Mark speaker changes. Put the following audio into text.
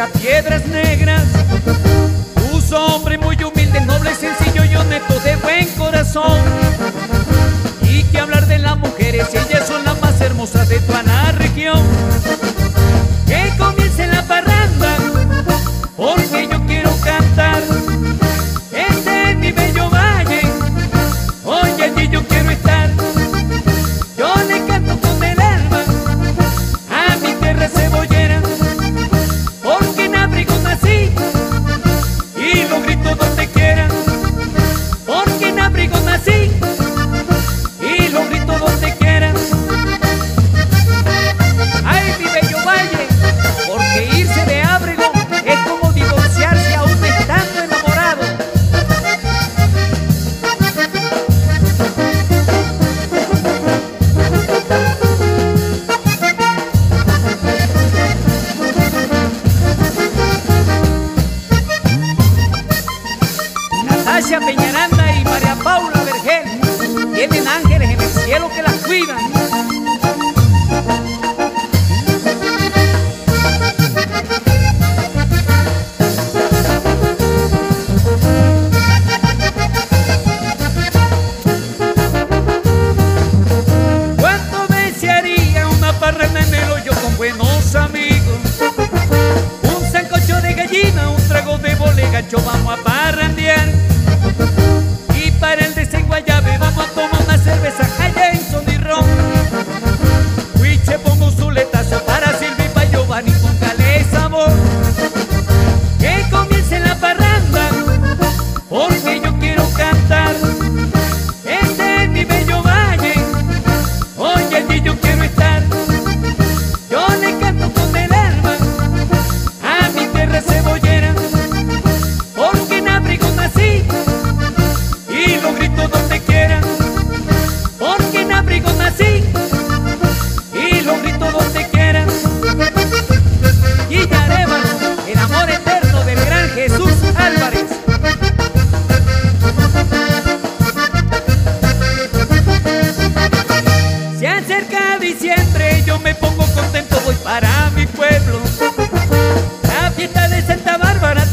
Speaker 1: las piedras negras. Puso hombre muy humilde, noble, sencillo y honesto, de buen corazón. Y que hablar de las mujeres, ellas son las más hermosas de toda la región. Que comience la parranda, porque yo quiero cantar. Este es mi bello valle, oye, allí yo quiero estar. Yo le canto con el alma a mi tierra cebollera, porque en abrigo nací y lo grito donde quiera. Porque en abrigo nací y lo grito donde quiera. Ay, mi bello valle, porque irse de abrigo es como divorciarse aún estando enamorado. Natasha Peñaranda y María Paula Vergel tienen ángeles en el cielo que las cuidan. ¿Cuánto desearía una parranda en el hoyo con buenos amigos? Un sancocho de gallina, un trago de bolegacho, vamos a parrandear. Y para el desenguayabe vamos a tomar una cerveza allá en Sonirrón. Huiche, pongo un zuletazo para Silvia y para Giovanni, póngale sabor. Que comience la parranda, porque yo quiero cantar. Este es mi bello valle, oye, allí yo quiero estar. Yo le canto con el alma a mi tierra cebollera, porque en abrigo nací y lo grito donde quiera. Porque en abrigo nací y lo grito donde quiera. Guilla Arévalo, el amor eterno del gran Jesús Álvarez. Se acerca diciembre, yo me pongo contento, voy para mi pueblo. La fiesta de Santa Bárbara